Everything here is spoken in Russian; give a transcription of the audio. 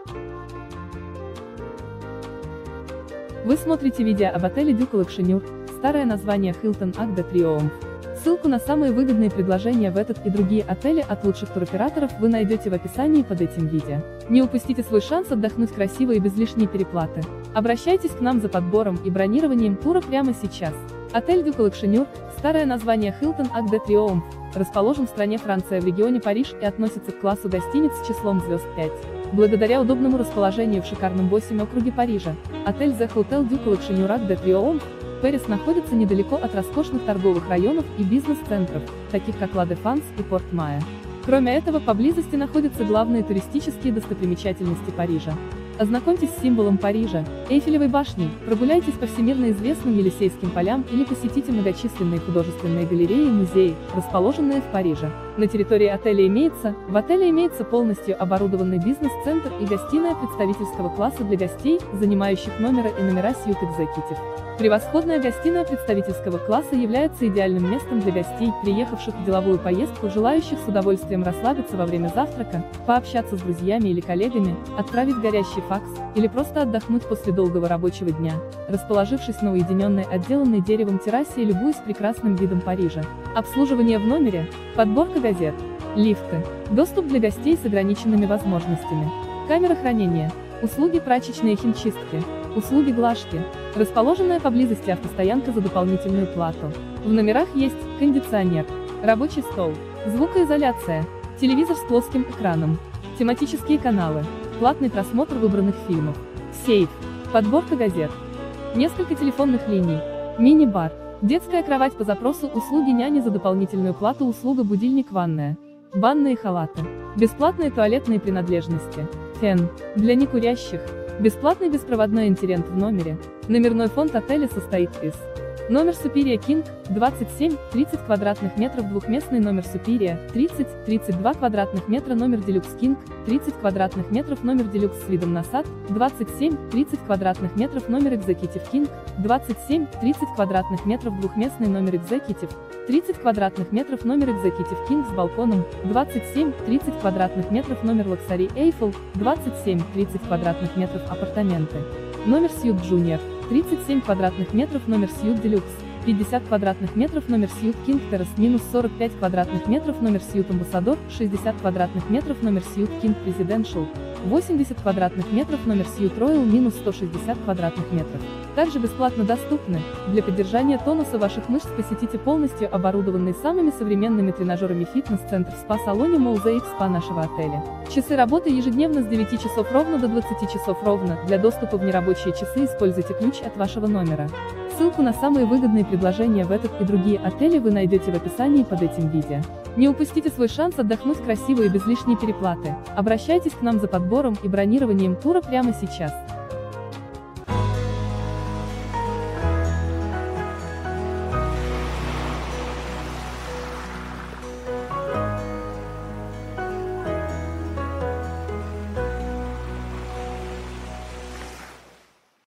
Вы смотрите видео об отеле Duke Luxembourg, старое название Hilton Arc de Triomphe. Ссылку на самые выгодные предложения в этот и другие отели от лучших туроператоров вы найдете в описании под этим видео. Не упустите свой шанс отдохнуть красиво и без лишней переплаты. Обращайтесь к нам за подбором и бронированием тура прямо сейчас. Отель Duke Luxembourg, старое название Hilton Arc de Triomphe, расположен в стране Франция в регионе Париж и относится к классу гостиниц с числом звезд 5. Благодаря удобному расположению в шикарном 8 округе Парижа, отель The Hotel Duke Luxembourg Arc de Triomphe, Пэрис находится недалеко от роскошных торговых районов и бизнес-центров, таких как Ла Дефанс и Порт-Майя. Кроме этого, поблизости находятся главные туристические достопримечательности Парижа. Ознакомьтесь с символом Парижа, Эйфелевой башней, прогуляйтесь по всемирно известным Елисейским полям или посетите многочисленные художественные галереи и музеи, расположенные в Париже. На территории в отеле имеется полностью оборудованный бизнес-центр и гостиная представительского класса для гостей, занимающих номера и номера Suite Executive. Превосходная гостиная представительского класса является идеальным местом для гостей, приехавших в деловую поездку, желающих с удовольствием расслабиться во время завтрака, пообщаться с друзьями или коллегами, отправить горящий факс, или просто отдохнуть после долгого рабочего дня, расположившись на уединенной, отделанной деревом террасе и любуясь прекрасным видом Парижа. Обслуживание в номере, подборка газет, лифты, доступ для гостей с ограниченными возможностями, камера хранения, услуги прачечной и химчистки, услуги глажки, расположенная поблизости автостоянка за дополнительную плату. В номерах есть кондиционер, рабочий стол, звукоизоляция, телевизор с плоским экраном, тематические каналы, платный просмотр выбранных фильмов, сейф, подборка газет, несколько телефонных линий, мини-бар, детская кровать по запросу, услуги няни за дополнительную плату, услуга будильник, ванная, банные халаты, бесплатные туалетные принадлежности, фен, для некурящих, бесплатный беспроводной интернет в номере. Номерной фонд отеля состоит из: номер Superior King, 27-30 квадратных метров, двухместный номер Superior, 30-32 квадратных метра, номер Deluxe King, 30 квадратных метров, номер Deluxe с видом на сад, 27-30 квадратных метров, номер Executive King, 27-30 квадратных метров, двухместный номер Executive, 30 квадратных метров, номер Executive King с балконом, 27-30 квадратных метров, номер Luxury Eiffel, 27-30 квадратных метров, апартаменты. Номер Suite Junior, 37 квадратных метров, номер Suite Deluxe, 50 квадратных метров, номер Suite King Terrace, минус 45 квадратных метров, номер Suite Ambassador, 60 квадратных метров, номер Suite King Presidential, 80 квадратных метров, номер Suite Royal, минус 160 квадратных метров. Также бесплатно доступны. Для поддержания тонуса ваших мышц посетите полностью оборудованный самыми современными тренажерами фитнес-центр в спа-салоне Mosaic Spa нашего отеля. Часы работы ежедневно с 9 часов ровно до 20 часов ровно. Для доступа в нерабочие часы используйте ключ от вашего номера. Ссылку на самые выгодные предложения в этот и другие отели вы найдете в описании под этим видео. Не упустите свой шанс отдохнуть красиво и без лишней переплаты. Обращайтесь к нам за подбором и бронированием тура прямо сейчас.